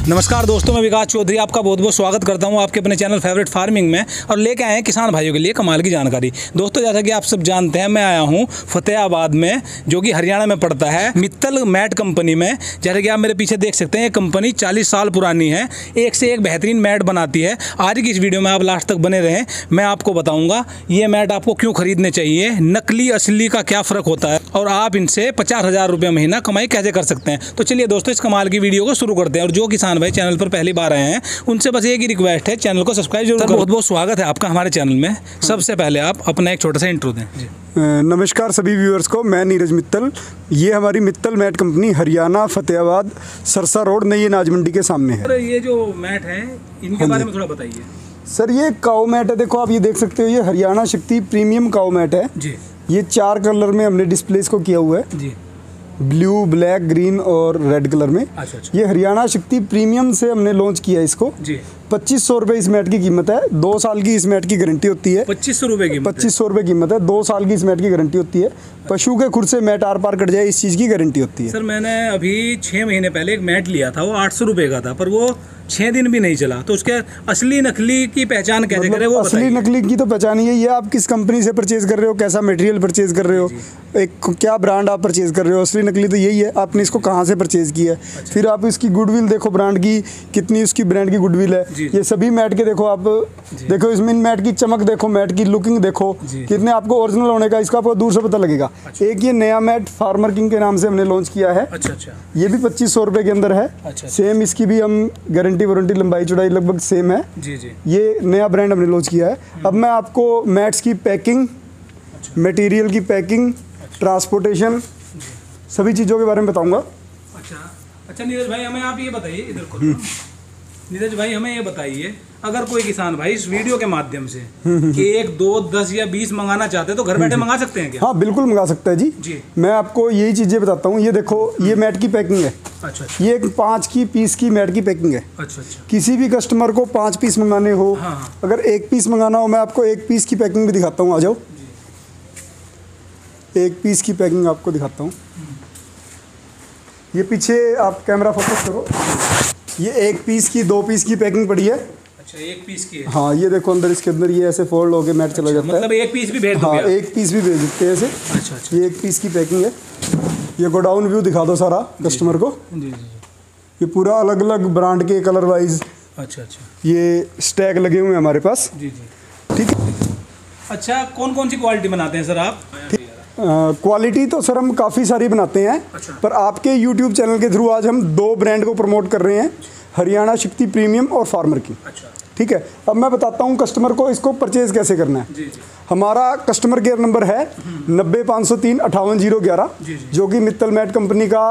नमस्कार दोस्तों, मैं विकास चौधरी आपका बहुत बहुत स्वागत करता हूं आपके अपने चैनल फेवरेट फार्मिंग में और लेके आए हैं किसान भाइयों के लिए कमाल की जानकारी। दोस्तों, जैसा कि आप सब जानते हैं, मैं आया हूं फतेहाबाद में, जो कि हरियाणा में पड़ता है, मित्तल मैट कंपनी में। जैसा कि आप मेरे पीछे देख सकते हैं, ये कंपनी 40 साल पुरानी है, एक से एक बेहतरीन मैट बनाती है। आज की इस वीडियो में आप लास्ट तक बने रहें, मैं आपको बताऊँगा ये मैट आपको क्यों खरीदने चाहिए, नकली असली का क्या फ़र्क होता है और आप इनसे 50,000 रुपये महीना कमाई कैसे कर सकते हैं। तो चलिए दोस्तों, इस कमाल की वीडियो को शुरू करते हैं। और जो किसान भाई चैनल पर पहली बार आए हैं, उनसे बस एक ही रिक्वेस्ट है, चैनल को सब्सक्राइब जरूर करें। बहुत बहुत स्वागत है आपका हमारे चैनल में। सबसे पहले आप अपना एक छोटा सा इंट्रो दें। नमस्कार सभी व्यूअर्स को, मैं नीरज मित्तल। ये हमारी Mittal mat company Haryana Fatehabad Sirsa road नई अनाज मंडी के सामने है। सर, ये जो मैट है इनके बारे में थोड़ा बताइए। सर, ये काऊ मैट है। देखो, आप ये देख सकते हो, ये हरियाणा शक्ति प्रीमियम काऊ मैट है जी। ये 4 कलर में हमने डिस्प्ले इसको किया हुआ है जी। ब्लू, ब्लैक, ग्रीन और रेड कलर में। अच्छा। ये हरियाणा शक्ति प्रीमियम से हमने लॉन्च किया इसको जी। 2500 रुपये इस मैट की कीमत है। 2 साल की इस मैट की गारंटी होती है। 2500 रुपये की 2500 रुपये कीमत है। 2 साल की इस मैट की गारंटी होती है। पशु के खुर से मैट आर पार कट जाए, इस चीज़ की गारंटी होती है। सर, मैंने अभी 6 महीने पहले एक मैट लिया था, वो 800 रुपये का था, पर वो 6 दिन भी नहीं चला। तो उसके असली नकली की पहचान कैसे करें, वो असली नकली की तो पहचान यही है, आप किस कंपनी से परचेज कर रहे हो, कैसा मटेरियल परचेज कर रहे हो, एक क्या ब्रांड आप परचेज कर रहे हो। असली नकली तो यही है, आपने इसको कहाँ से परचेज किया है। अच्छा। फिर आप इसकी गुडविल देखो, ब्रांड की कितनी उसकी ब्रांड की गुडविल है। ये सभी मैट के देखो, आप देखो इसमें मैट की चमक देखो, मैट की लुकिंग देखो, कितने आपको ओरिजिनल होने का इसका आपको दूर से पता लगेगा। अच्छा। एक ये नया मैट फार्मर किंग के नाम से हमने लॉन्च किया है। अच्छा। ये भी 2500 रुपये के अंदर है। अच्छा। सेम इसकी भी हम गारंटी वारंटी लंबाई चौड़ाई लगभग सेम है। जी। ये नया ब्रांड हमने लॉन्च किया है। अब मैं आपको मैट्स की पैकिंग, मटेरियल की पैकिंग, ट्रांसपोर्टेशन, सभी चीज़ों के बारे में बताऊंगा। अच्छा नीरज भाई, हमें आप ये बताइए, इधर को नीरज भाई हमें ये बताइए, अगर कोई किसान भाई इस वीडियो के माध्यम से 1, 2, 10 या 20 मंगाना चाहते हैं तो घर बैठे मंगा सकते हैं क्या? हाँ, बिल्कुल मंगा सकता है जी। मैं आपको यही चीज़ें बताता हूँ। ये देखो, ये मैट की पैकिंग है। अच्छा। ये 5 की पीस की मैट की पैकिंग है। अच्छा। किसी भी कस्टमर को 5 पीस मंगाने हो, अगर 1 पीस मंगाना हो, मैं आपको 1 पीस की पैकिंग भी दिखाता हूँ। आ जाओ, 1 पीस की पैकिंग आपको दिखाता हूँ। ये पीछे आप कैमरा फोकस करो, ये 1 पीस की, 2 पीस की पैकिंग पड़ी है। अच्छा, 1 पीस की है। हाँ, ये देखो अंदर, इसके अंदर ये ऐसे फोल्ड होके मैट चला जाता है। मतलब 1 पीस भी भेज दो? हाँ, 1 पीस भी भेज सकते हैं ऐसे। अच्छा। ये 1 पीस की पैकिंग है। ये गोडाउन व्यू दिखा दो सारा कस्टमर को। जी। ये पूरा अलग अलग ब्रांड के कलर वाइज। अच्छा। ये स्टैग लगे हुए हैं हमारे पास। जी। ठीक है। अच्छा, कौन कौन सी क्वालिटी बनाते हैं सर आप? क्वालिटी तो सर हम काफ़ी सारी बनाते हैं। अच्छा। पर आपके YouTube चैनल के थ्रू आज हम 2 ब्रांड को प्रमोट कर रहे हैं, हरियाणा शक्ति प्रीमियम और फार्मर की। अच्छा। ठीक है। अब मैं बताता हूँ कस्टमर को इसको परचेज कैसे करना है। जी। हमारा कस्टमर केयर नंबर है 90-503-58-011, जो कि मित्तल मैट कंपनी का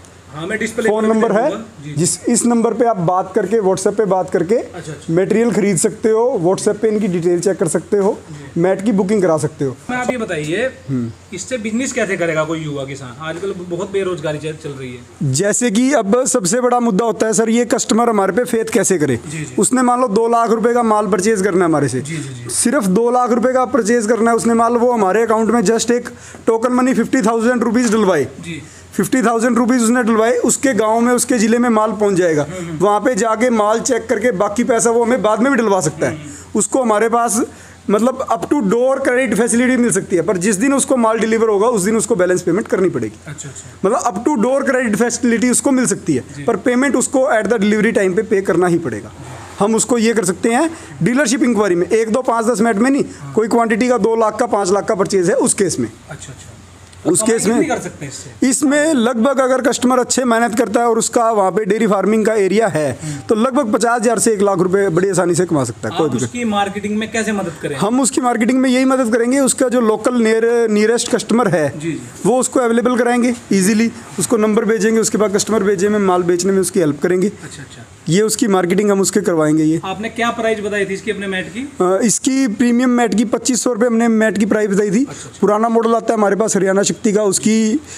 फ़ोन नंबर है। इस नंबर पे आप बात करके, व्हाट्सएप पे बात करके मटेरियल खरीद सकते हो। व्हाट्सएप पे इनकी डिटेल चेक कर सकते हो, मैट की बुकिंग करा सकते हो। मैं आप ये बताइए, इससे बिजनेस कैसे करेगा कोई युवा किसान? आजकल बहुत बेरोजगारी चल रही है। जैसे कि अब सबसे बड़ा मुद्दा होता है सर, ये कस्टमर हमारे पे फेथ कैसे करे। उसने मान लो 2 लाख रुपए का माल परचेज करना है हमारे से। सिर्फ 2 लाख रुपए का परचेज करना है उसने माल, वो हमारे अकाउंट में जस्ट एक टोकन मनी 50,000 रुपीज़ डलवाए। 50,000 रुपीज़ उसने डलवाए, उसके गांव में, उसके ज़िले में माल पहुंच जाएगा। वहाँ पे जाके माल चेक करके बाकी पैसा वो हमें बाद में भी डलवा सकता है। उसको हमारे पास मतलब up to door credit facility मिल सकती है, पर जिस दिन उसको माल डिलीवर होगा उस दिन उसको बैलेंस पेमेंट करनी पड़ेगी। अच्छा। मतलब up to door credit facility उसको मिल सकती है, पर पेमेंट उसको एट द डिलीवरी टाइम पे करना ही पड़ेगा। हम उसको ये कर सकते हैं डीलरशिप इंक्वायरी में, 1, 2, 5, 10 मिनट में नहीं, कोई क्वांटिटी का 2 लाख का, 5 लाख का परचेज है उस केस में। अच्छा। उस केस में कर सकते हैं इसमें लगभग, अगर कस्टमर अच्छे मेहनत करता है और उसका वहाँ पे डेयरी फार्मिंग का एरिया है, तो लगभग 50,000 से 1 लाख रुपए बड़ी आसानी से कमा सकता है। कोई भी उसकी मार्केटिंग में कैसे मदद करें? हम उसकी मार्केटिंग में यही मदद करेंगे, उसका जो लोकल नियरेस्ट कस्टमर है वो उसको अवेलेबल कराएंगे इजीली, उसको नंबर भेजेंगे, उसके बाद कस्टमर भेजे में माल बेचने में उसकी हेल्प करेंगे। अच्छा। ये उसकी मार्केटिंग हम उसके करवाएंगे। ये आपने क्या प्राइस बताई थी इसकी अपने मैट की? इसकी प्रीमियम मैट की 2500 रुपये हमने मैट की प्राइस बताई थी। अच्छा। पुराना मॉडल आता है हमारे पास हरियाणा शक्ति का, उसकी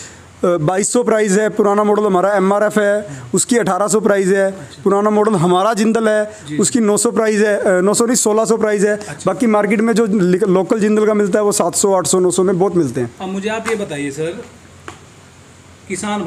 2200 प्राइस है। पुराना मॉडल हमारा MRF है, उसकी 1800 प्राइस है। पुराना मॉडल हमारा जिंदल है, उसकी 900 प्राइस है, 900 नहीं 1600 प्राइस है। बाकी मार्केट में जो लोकल जिंदल का मिलता है वो 700, 800, 900 में बहुत मिलते हैं। अब मुझे आप ये बताइए सर, किसान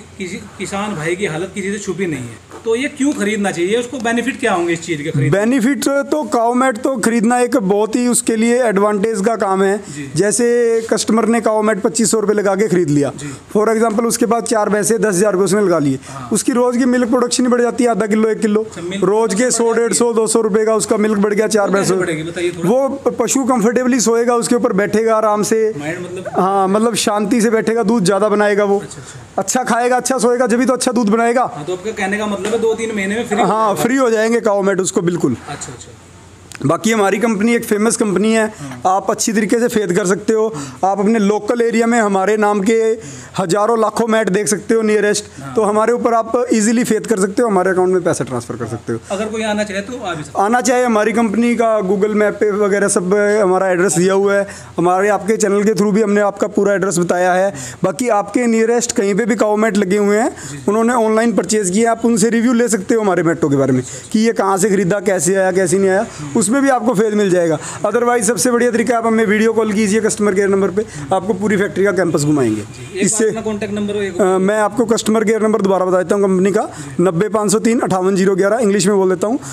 भाई की हालत किसी से छुपी नहीं है, तो ये क्यों खरीदना चाहिए, उसको बेनिफिट क्या होंगे इस चीज़ के खरीद? बेनिफिट तो काऊ मैट तो खरीदना एक बहुत ही उसके लिए एडवांटेज का काम है। जैसे कस्टमर ने काऊ मैट 2500 रुपये लगा के खरीद लिया, फॉर एग्जांपल, उसके बाद 4 भैंसे 10,000 रुपये उसने लगा लिए, उसकी रोज़ की मिल्क प्रोडक्शन ही बढ़ जाती है, आधा किलो 1 किलो, रोज़ के 100, 150, 200 रुपये का उसका मिल्क बढ़ गया 4 भैंसों। वो पशु कंफर्टेबली सोएगा, उसके ऊपर बैठेगा आराम से, हाँ मतलब शांति से बैठेगा, दूध ज़्यादा बनाएगा, वो अच्छा खाएगा, अच्छा सोएगा, जब भी तो अच्छा दूध बनाएगा। तो आपका कहने का मतलब है 2-3 महीने में फ्री? हाँ, फ्री हो जाएंगे काऊ मैट उसको, बिल्कुल। अच्छा अच्छा। बाकी हमारी कंपनी एक फेमस कंपनी है, आप अच्छी तरीके से फेद कर सकते हो। आप अपने लोकल एरिया में हमारे नाम के हज़ारों लाखों मैट देख सकते हो नियरेस्ट, तो हमारे ऊपर आप इजीली फेद कर सकते हो, हमारे अकाउंट में पैसा ट्रांसफ़र कर सकते हो। अगर कोई आना चाहे तो आना चाहे, हमारी कंपनी का गूगल मैप पे वगैरह सब हमारा एड्रेस दिया हुआ है, हमारे आपके चैनल के थ्रू भी हमने आपका पूरा एड्रेस बताया है। बाकी आपके नियरेस्ट कहीं पे भी काऊ मैट लगे हुए हैं, उन्होंने ऑनलाइन परचेज़ किया, आप उनसे रिव्यू ले सकते हो हमारे मैटों के बारे में कि ये कहाँ से खरीदा, कैसे आया, कैसे नहीं आया, उसमें भी आपको फेद मिल जाएगा। अदरवाइज सबसे बढ़िया तरीका, आप हमें वीडियो कॉल कीजिए कस्टमर केयर नंबर पे, आपको पूरी फैक्ट्री का कैंपस घुमाएंगे। इससे कॉन्टैक्ट नंबर मैं आपको कस्टमर केयर नंबर दोबारा बता देता हूँ कंपनी का, 90-503-58-011, इंग्लिश में बोल देता हूँ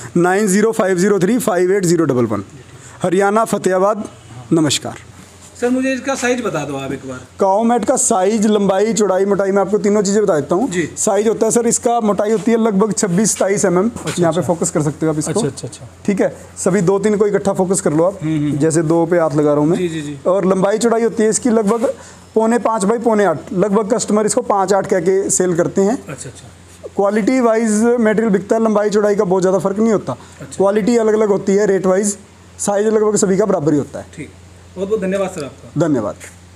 9050358011, हरियाणा फतेहाबाद। नमस्कार सर, मुझे इसका साइज बता दो आप एक बार। काऊ मैट का साइज, लंबाई, चौड़ाई, मोटाई, मैं आपको तीनों चीज़ें बता देता हूँ। साइज होता है सर, इसका मोटाई होती है लगभग 26-27 mm। यहाँ पे फोकस कर सकते हो आप इसको। अच्छा। ठीक है, सभी 2-3 को इकट्ठा फोकस कर लो आप, जैसे 2 पे हाथ लगा रहा हूँ मैं। और लंबाई चौड़ाई होती है इसकी लगभग 5.25 बाई 5.8, लगभग कस्टमर इसको 5.8 कह के सेल करते हैं। अच्छा। क्वालिटी वाइज मटेरियल बिकता है, लंबाई चौड़ाई का बहुत ज़्यादा फर्क नहीं होता। क्वालिटी अलग अलग होती है, रेट वाइज, साइज लगभग सभी का बराबर ही होता है। ठीक, बहुत बहुत धन्यवाद सर आपका। धन्यवाद।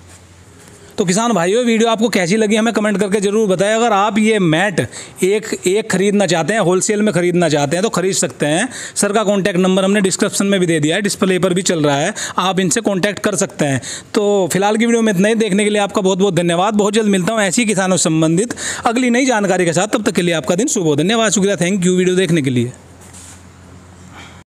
तो किसान भाइयों, वीडियो आपको कैसी लगी हमें कमेंट करके ज़रूर बताएं। अगर आप ये मैट एक खरीदना चाहते हैं, होलसेल में खरीदना चाहते हैं तो खरीद सकते हैं। सर का कॉन्टैक्ट नंबर हमने डिस्क्रिप्शन में भी दे दिया है, डिस्प्ले पर भी चल रहा है, आप इनसे कॉन्टैक्ट कर सकते हैं। तो फिलहाल की वीडियो में इतना ही, देखने के लिए आपका बहुत बहुत धन्यवाद। बहुत जल्द मिलता हूँ ऐसी किसानों से संबंधित अगली नई जानकारी के साथ, तब तक के लिए आपका दिन शुभ हो। धन्यवाद, शुक्रिया, थैंक यू वीडियो देखने के लिए।